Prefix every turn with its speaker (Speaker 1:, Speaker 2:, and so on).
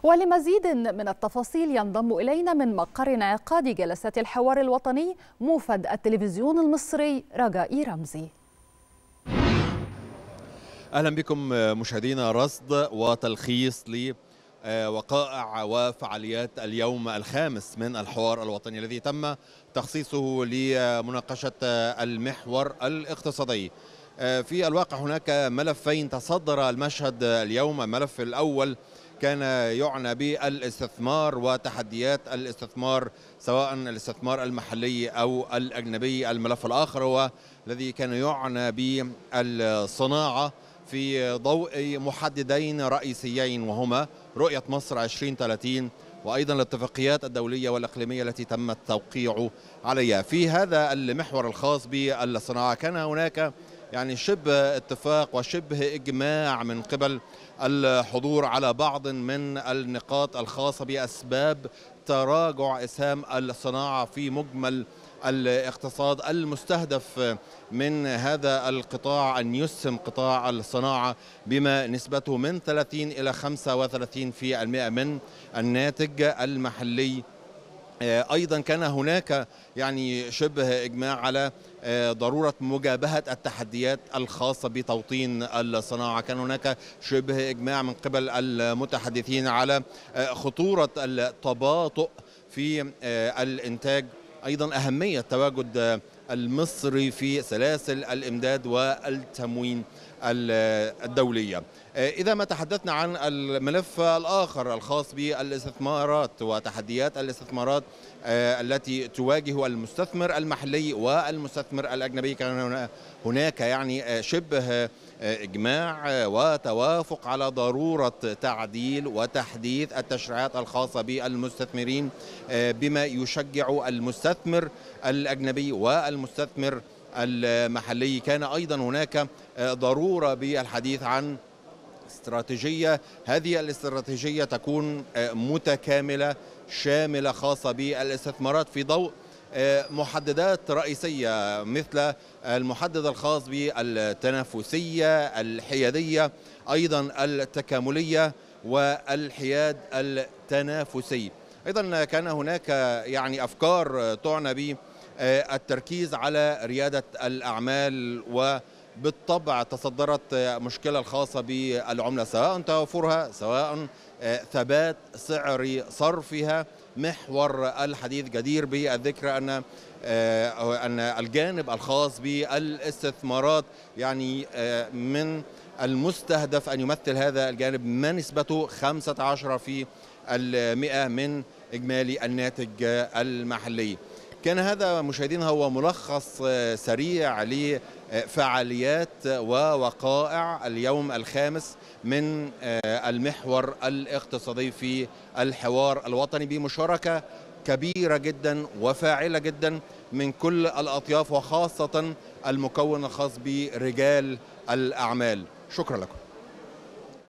Speaker 1: ولمزيد من التفاصيل ينضم إلينا من مقر انعقاد جلسات الحوار الوطني موفد التلفزيون المصري رجائي رمزي.
Speaker 2: أهلا بكم مشاهدينا. رصد وتلخيص لوقائع وفعاليات اليوم الخامس من الحوار الوطني الذي تم تخصيصه لمناقشة المحور الاقتصادي. في الواقع هناك ملفين تصدر المشهد اليوم. الملف الأول كان يعنى بالاستثمار وتحديات الاستثمار، سواء الاستثمار المحلي أو الأجنبي. الملف الآخر هو الذي كان يعنى بالصناعة في ضوء محددين رئيسيين، وهما رؤية مصر 2030 وأيضا الاتفاقيات الدولية والإقليمية التي تم التوقيع عليها. في هذا المحور الخاص بالصناعة كان هناك شبه اتفاق وشبه إجماع من قبل الحضور على بعض من النقاط الخاصة بأسباب تراجع إسهام الصناعة في مجمل الاقتصاد. المستهدف من هذا القطاع أن يسهم قطاع الصناعة بما نسبته من 30 إلى 35% من الناتج المحلي. أيضا كان هناك شبه إجماع على ضرورة مجابهة التحديات الخاصة بتوطين الصناعة. كان هناك شبه إجماع من قبل المتحدثين على خطورة التباطؤ في الإنتاج، أيضا أهمية تواجد المصري في سلاسل الإمداد والتموين الدولية. إذا ما تحدثنا عن الملف الآخر الخاص بالاستثمارات وتحديات الاستثمارات التي تواجه المستثمر المحلي والمستثمر الأجنبي، كان هناك شبه إجماع وتوافق على ضرورة تعديل وتحديث التشريعات الخاصة بالمستثمرين بما يشجع المستثمر الأجنبي والمستثمر المحلي. كان أيضا هناك ضرورة بالحديث عن استراتيجية، هذه الاستراتيجية تكون متكاملة شاملة خاصة بالاستثمارات في ضوء محددات رئيسية، مثل المحدد الخاص بالتنافسية، الحيادية، أيضا التكاملية والحياد التنافسي. أيضا كان هناك أفكار تعنى بالتركيز على ريادة الأعمال، وبالطبع تصدرت مشكلة الخاصة بالعملة، سواء توافرها سواء ثبات سعر صرفها. محور الحديث جدير بالذكر أن الجانب الخاص بالاستثمارات من المستهدف أن يمثل هذا الجانب ما نسبته 15% من إجمالي الناتج المحلي. كان هذا مشاهدينا هو ملخص سريع لفعاليات ووقائع اليوم الخامس من المحور الاقتصادي في الحوار الوطني، بمشاركة كبيرة جدا وفاعلة جدا من كل الأطياف، وخاصة المكون الخاص برجال الأعمال. شكرا لكم.